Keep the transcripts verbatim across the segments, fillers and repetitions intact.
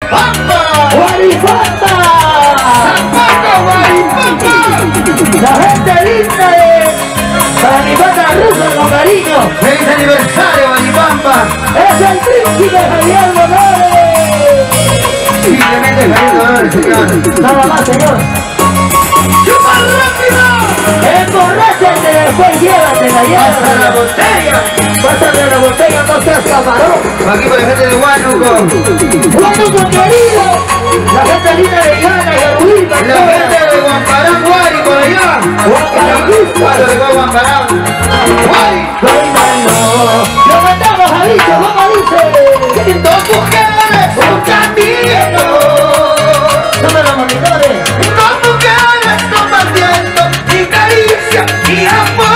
¡Pampa! ¡Guaripampa! ¡Zapato, Guaripampa! La gente linda de para mi banda rusa con cariño. ¡Feliz aniversario, Guaripampa! ¡Es el príncipe Javier Dolores! Simplemente Javier Dolores, señor. Nada más, señor. ¡Chupa rápido! Emborráchate, después llévatela, ¡Pasa la llévatela. botella! Pásate la botella, no seas camarón. Aquí por la gente de Huánuco. Huánuco querido, la gente linda de Llana y Arubí, La gente de Guamparán, Guari, por allá. Guamparán, de Guamparán. Guari. Lo mandamos a dicho, ¿cómo dice? Dos mujeres, un camino. Toma los monitores. Dos mujeres compartiendo mi caricia y amor.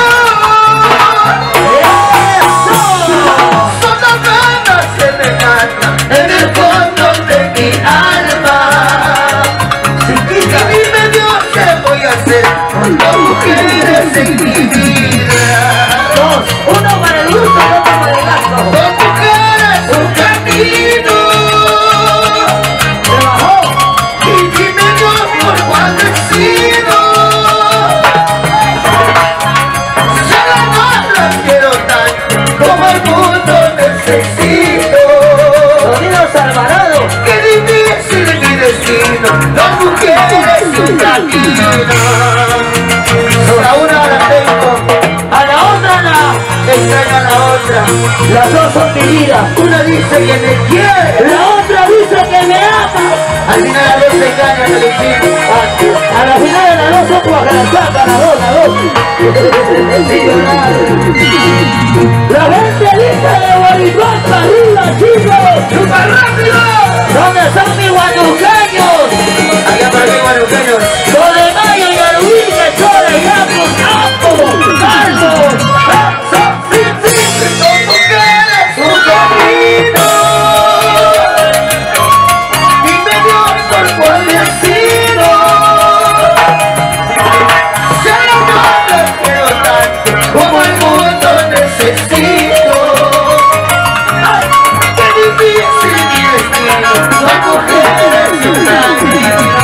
Son las ganas que me cantan en el fondo de mi alma. Y dime Dios qué voy a hacer con dos mujeres en mi vida. Dos, uno para el gusto y otro para el gasto. Dos mujeres, un camino. Se bajó. Y dime Dios por cuál decido. Ya no las quiero tanto como el mundo necesito. Sonidos Alvarado. Qué difícil es mi destino, las mujeres un camino. A una la tengo, A la otra la. extraño a la otra. Las dos son mi vida. Una dice que me quiere, La otra dice que me ama. al final las dos se engañan, me decimos. A la final de las dos son cuadradas, las dos, las dos. Sin llorar. La gente linda de Guaripampa, arriba, chicos. ¡Chupa rápido! ¿Dónde están mis guanucaños? Allá para mí, guaruqueños. Lo de Mayo y Arubí, que chora y Campos, Campos, Carlos. Dos mujeres, un camino. Dime Dios por cuál decido. Ya no las quiero tanto como el mundo necesito. Ay, qué difícil mi destino, las mujeres un camino.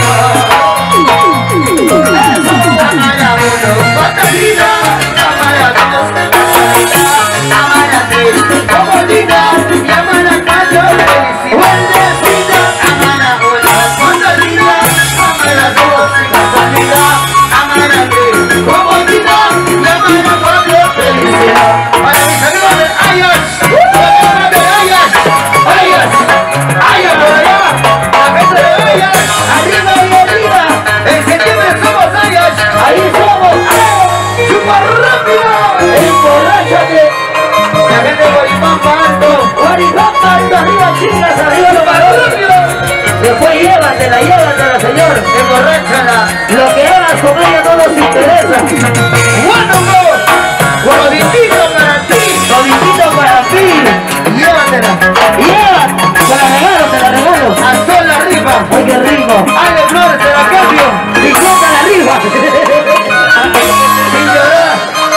Cámara uno, Catalina, cámara dos, cámara tres, comodidad, cámara cuatro, felicidad, cámara uno, Catalina, cámara dos, casualidad, cámara tres, comodidad, cámara cuatro, felicidad. Para mis amigos de Ayas, para de Ayas, Ayas, Ayas por allá, la gente de Ayas, Arriba y arriba. en septiembre somos Ayas. Ahí somos. ¡Chupa rápido! Emborráchate. La gente de Guaripampa alto. Guaripampa, alto, arriba, chicas, arriba, los varones. Después llévatela, llévatela, señor. Emborráchala. Lo que hagas con ella no nos interesa. ¡Guánuco! ¡Guaditito para ti! Toditito para ti. Llévatela. Yeah. Te la regalo, te la regalo. A sol la rifa. Ay, qué rico. Ale Flores te la cambio. Disfruta la rifa. Sin llorar.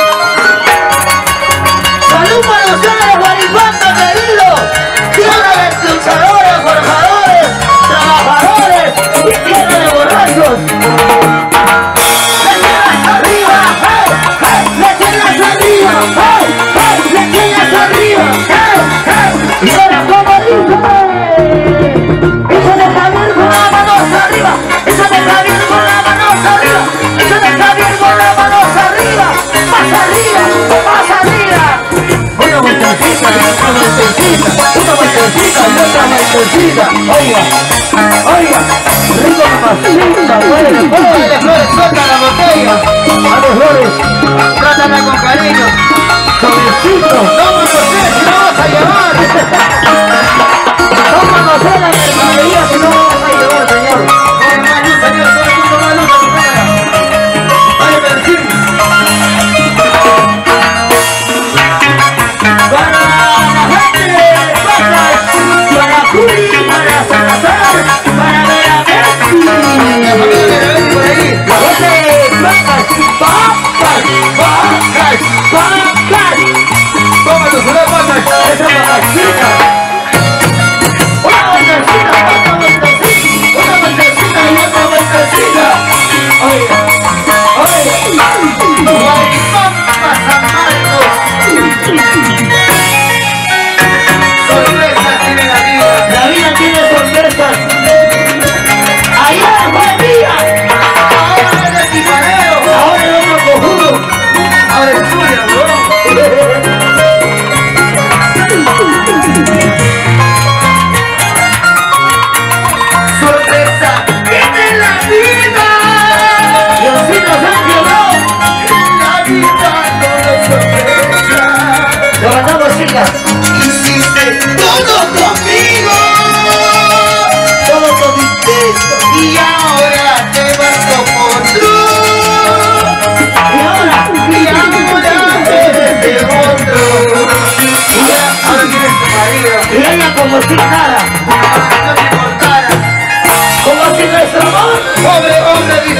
Salud para ustedes, Guaripampa, querido. Tierra de luchadores, forjadores, trabajadores y tierra de borrachos. ¡Lecheras arriba! ¡Hey! ¡Hey! ¡Lecheras arriba! ¡Hey! ¡Hey! ¡Lecheras arriba! ¡Hey! ¡Hey! ¡Y ahora como dice! ¡Eso de Javier con las manos arriba! ¡Eso de Javier con las manos arriba! ¡Eso de Javier con las manos arriba! ¡Más arriba! ¡Más arriba! Una vueltecita, una vueltecita, una vueltecita y otra vueltecita. Oiga, oiga, rico mamacita, güey. Ale Flores, suelta la botella. Ale Flores, Trátala con cariño. suavecito. No me sé si no vas a llevar. No conocer la mercadería si no vamos a llevar, señor. Con más luz, señor, con un poco más luz a tu cámara. Vaya Percín. Para la gente de Pacas, para Juli, para Salazar, para Veracruz. La familia de Rebelde por ahí. La gente de Pacas, Pacas, Pacas, Pacas. Toma tu ciudad, Pacas. Esa mamacita. Una mamacita.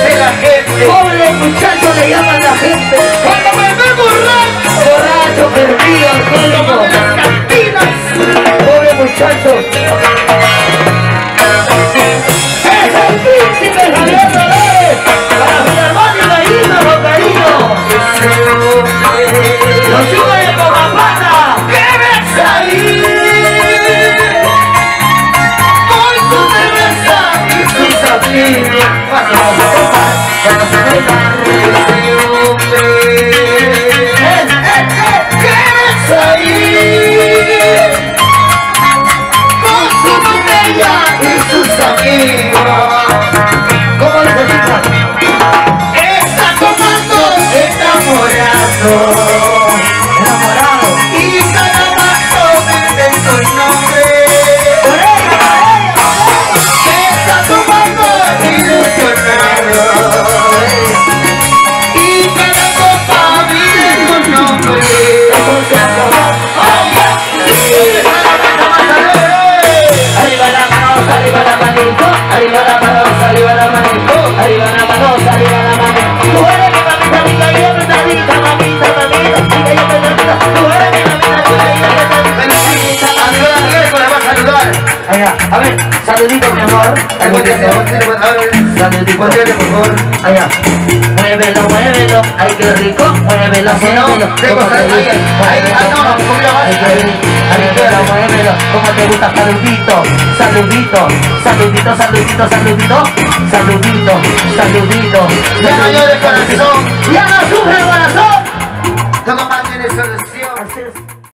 dice la gente. Pobre muchacho le llaman la gente. Cuando me ve borracho, Borracho, perdido, como alcohólico. de las cantinas. Pobre muchacho. Es el príncipe Javier Dolores. Para Filarmónica y Gallina, con cariño. Los chicos de Cocapata. ¿Qué ves ahí? Con su cerveza y sus amigos. Vamos a tomar, vamos a bailar ese hombre. Eh, eh, eh. ¿Qué ves ahí? Con su botella y sus amigos. ¿Cómo dice chica? Está tomando enamorado. Enamorado. Y cada paso vende su nombre. Por ella, por ella, por ella. Que está tomando ilusionado. Y cada copa vive su nombre. Eso se acabó. Arriba la mano, arriba la manito, arriba la mano, arriba la manito, arriba la mano, arriba la mano. Tú eres mi mamita, mi gallina, mi mamita, mamita, mamita, mi gallina, mi mamita. Tú eres mi mamita, mi gallina, mi mamita, Amigo Daniel, le va a saludar. allá, a ver, saludito mi amor, Volteale, volteale, volteale. saludito, Volteale, por favor. allá, muévelo, muévelo, ay qué rico, muévelo, Si no, muévelo, tengo como te ahí, gusta, ahí, ah, no, no, comida más. ay qué rico, muévelo, muévelo, como te gusta, saludito, saludito, saludito, saludito, saludito, saludito, saludito, Ya no llores, corazón. ya no sufre el corazón. Todo más tiene solución.